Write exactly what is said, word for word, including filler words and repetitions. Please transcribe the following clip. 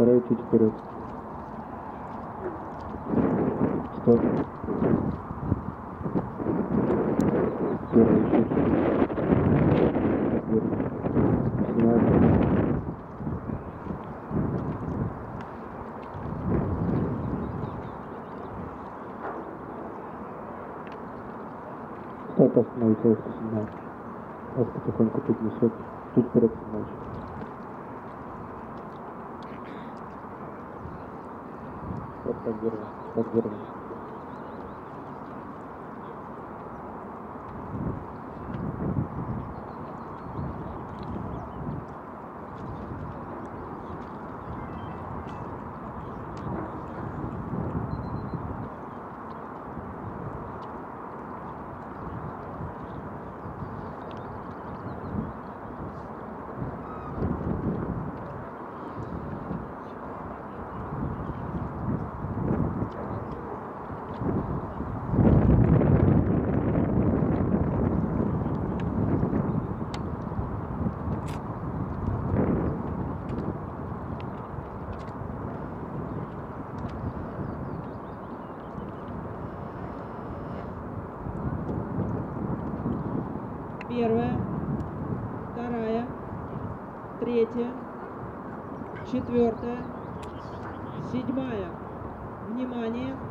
Вторая чуть вперед. Стоп. Первая еще чуть. Верно. Начинаем. Стоп, остановите, я снимаю. Вас потихоньку тут несет. Чуть вперед снимаешь. Вот так держим, так держим. Первая, вторая, третья, четвертая, седьмая. Внимание!